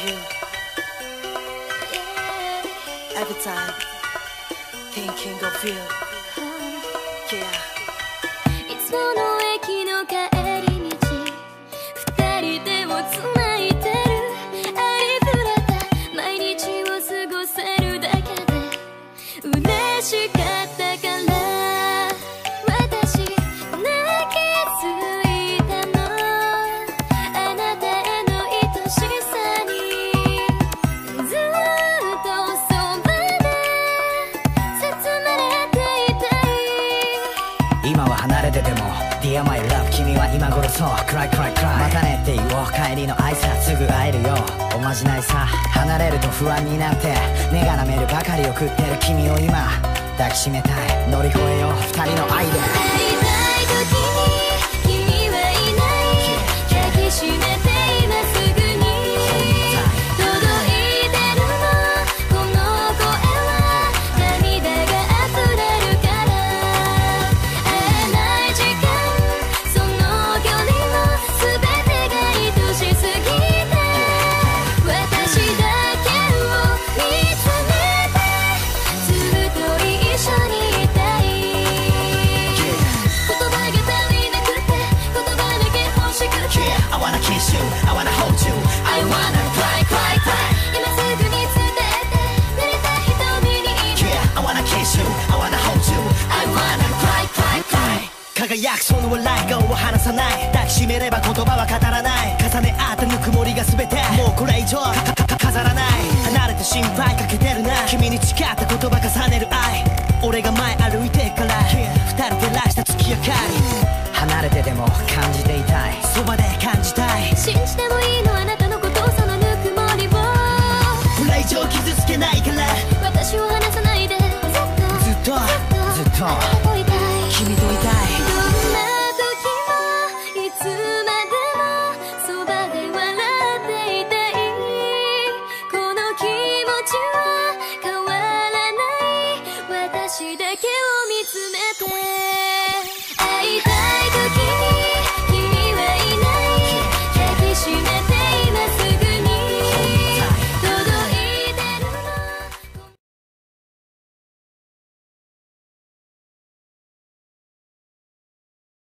you every time thinking of you. Yeah. いつもの駅の帰り道、二人でもつないでる。ありふれた毎日を過ごせるだけで嬉しかったから、私泣きついたの。あなたへの愛しさにずっとそばで包まれていたい。 今は離れてても Dear my love 君は今頃そう Cry cry cry またねって言おう、帰りの挨拶すぐ会えるよ。おまじないさ、離れると不安になって目が舐めるばかりを食ってる君を今抱きしめたい。乗り越えよう二人の愛で。 会いたい時に君はいない。抱きしめて今すぐに届いてるの。この声は涙が溢れるから。会えない時間、その距離も全てが愛しすぎて、私だけを見つめてずっと一緒にいたい。言葉が足りなくて言葉だけ欲しくて I wanna kiss you, I wanna hold you, I wanna cry cry cry 今すぐに伝えて濡れた瞳に今 Yeah, I wanna kiss you, I wanna hold you, I wanna cry cry cry 輝くその笑顔を離さない。抱きしめれば言葉は語らない。重ね合ったぬくもりが全てもうこれ以上飾らない。離れて心配かけてるな。君に誓った言葉重ねる